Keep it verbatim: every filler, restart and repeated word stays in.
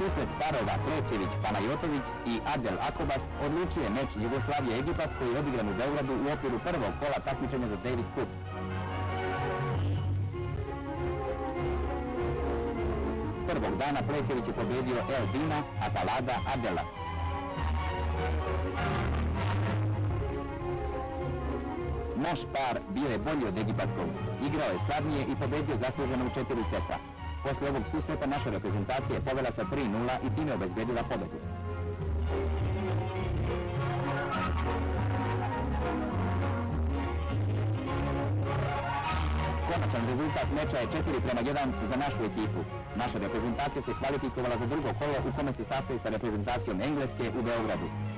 susret parova Trećević-Panajotović i Adel Akobas odlučuje meč Jugoslavije-Egipat koji je odigran u Beogradu u okviru prvog kola takmičenja za Davis Cup. Prvog dana Plećević je pobedio El Dina, a Talada Adela. Naš par bio je bolji od egipatskog, igrao je skladnije i pobedio zasluženo u četiri seta. Posle ovog susreta naša reprezentacija je povela sa tri nula i time obezbedila pobedu. Konačan rezultat meča je četiri prema jedan za našu ekipu. Naša reprezentacija se kvalifikovala za drugo kolo u kome se sastoji sa reprezentacijom Engleske u Beogradu.